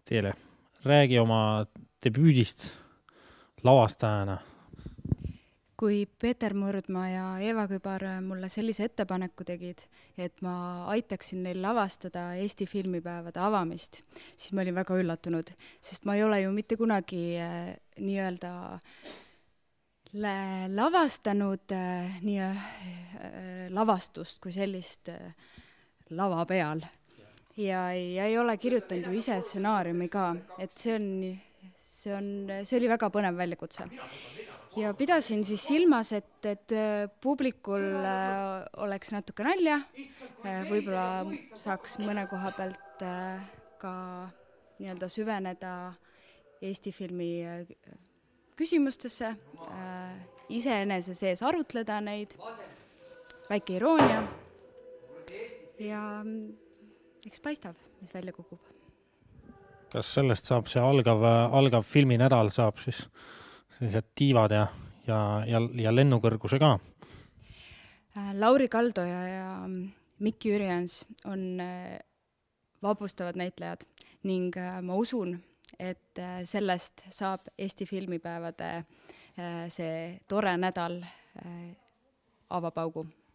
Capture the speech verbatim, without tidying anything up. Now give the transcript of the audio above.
Teele, räägi oma debüüdist lavastajana. Kui Peeter Murdma ja Eva Kübar mulle sellise ettepaneku tegid, et ma aitaksin neil lavastada Eesti filmipäevade avamist, siis ma olin väga üllatunud, sest ma ei ole ju mitte kunagi äh, nii-öelda lä- lavastanud äh, nii, äh, lavastust kui sellist äh, lava peal. Ja ei, ja ei ole kirjutanud ju ise stsenaariumi ka, et see on, see on, see oli väga põnev väljakutse. Ja pidasin siis silmas, et, et publikul äh, oleks natuke nalja, äh, võib-olla saaks mõne koha pealt äh, ka nii-öelda süveneda Eesti filmi äh, küsimustesse, äh, iseenese sees arutleda neid, väike iroonia ja eks paistab, mis välja kukub. Kas sellest saab see algav, algav filminädal saab siis sellised tiivad ja, ja, ja, ja lennukõrguse ka? Lauri Kaldoja ja Mikki Ürjans on vapustavad näitlejad ning ma usun, et sellest saab Eesti filmipäevade see tore nädal avapaugu.